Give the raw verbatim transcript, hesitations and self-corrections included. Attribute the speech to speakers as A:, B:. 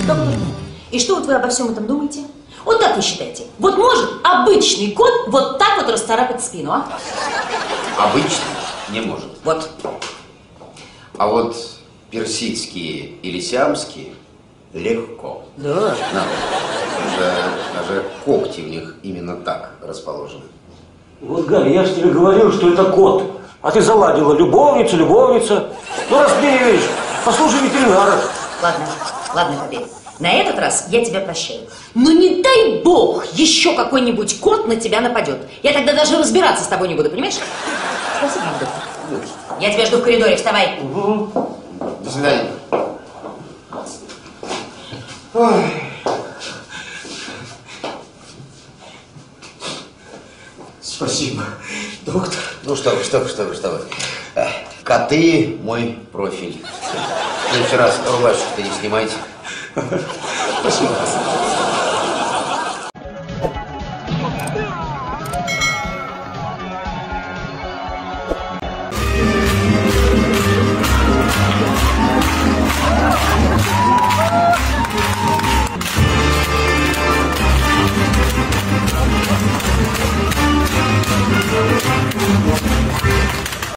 A: доктор. И что вот вы обо всем этом думаете? Вот как вы считаете? Вот может обычный кот вот так вот расцарапать спину, а?
B: Обычный не может.
A: Вот.
B: А вот персидские или сиамские легко.
C: Да.
B: Да. Даже, даже когти в них именно так расположены.
C: Вот, Галя, я же тебе говорил, что это кот. А ты заладила любовница, любовница. Ну, раз не веришь, послушай ветеринара.
A: Ладно, ладно, Кобель. На этот раз я тебя прощаю. Но не дай бог еще какой-нибудь кот на тебя нападет. Я тогда даже разбираться с тобой не буду, понимаешь? Спасибо, доктор. Я тебя жду в коридоре, вставай.
B: Угу. До свидания. Ой.
C: Спасибо, доктор.
B: Ну что вы, что вы, что вы, что вы. Коты мой профиль. В следующий раз рубашечку-то не снимайте.
C: Спасибо.